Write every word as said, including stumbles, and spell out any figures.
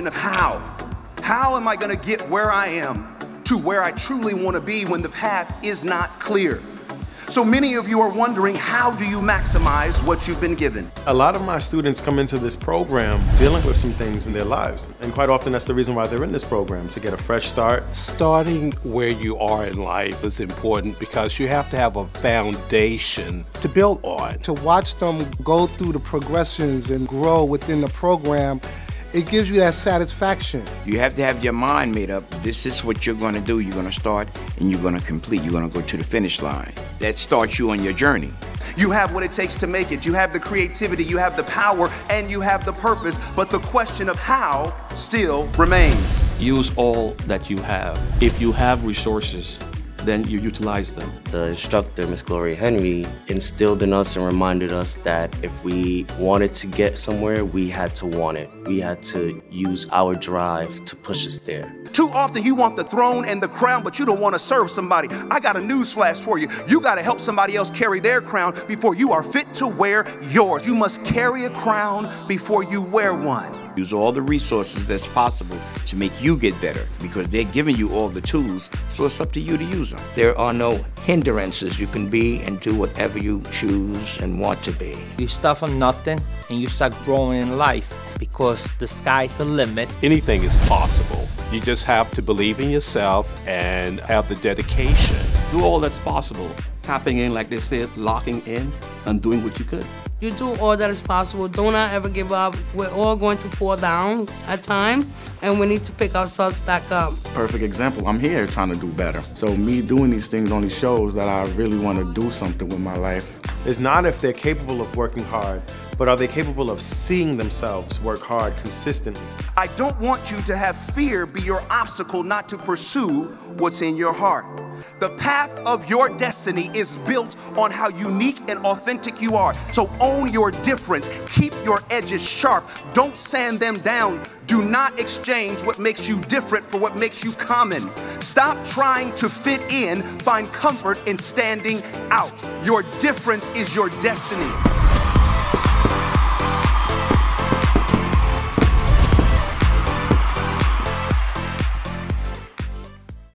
question of how. How am I going to get where I am to where I truly want to be when the path is not clear? So many of you are wondering, how do you maximize what you've been given? A lot of my students come into this program dealing with some things in their lives. And quite often that's the reason why they're in this program, to get a fresh start. Starting where you are in life is important because you have to have a foundation to build on. To watch them go through the progressions and grow within the program, it gives you that satisfaction. You have to have your mind made up. This is what you're going to do. You're going to start and you're going to complete. You're going to go to the finish line. That starts you on your journey. You have what it takes to make it. You have the creativity, you have the power, and you have the purpose. But the question of how still remains. Use all that you have. If you have resources, then you utilize them. The instructor, Miz Gloria Henry, instilled in us and reminded us that if we wanted to get somewhere, we had to want it. We had to use our drive to push us there. Too often you want the throne and the crown, but you don't want to serve somebody. I got a news flash for you. You got to help somebody else carry their crown before you are fit to wear yours. You must carry a crown before you wear one. Use all the resources that's possible to make you get better because they're giving you all the tools, so it's up to you to use them. There are no hindrances. You can be and do whatever you choose and want to be. You start from nothing and you start growing in life because the sky's the limit. Anything is possible. You just have to believe in yourself and have the dedication. Do all that's possible. Tapping in, like they said, locking in and doing what you could. You do all that is possible. Do not ever give up. We're all going to fall down at times, and we need to pick ourselves back up. Perfect example. I'm here trying to do better. So me doing these things only shows that I really want to do something with my life. It's not if they're capable of working hard, but are they capable of seeing themselves work hard consistently? I don't want you to have fear be your obstacle not to pursue what's in your heart. The path of your destiny is built on how unique and authentic you are. So own your difference. Keep your edges sharp. Don't sand them down. Do not exchange what makes you different for what makes you common. Stop trying to fit in. Find comfort in standing out. Your difference is your destiny.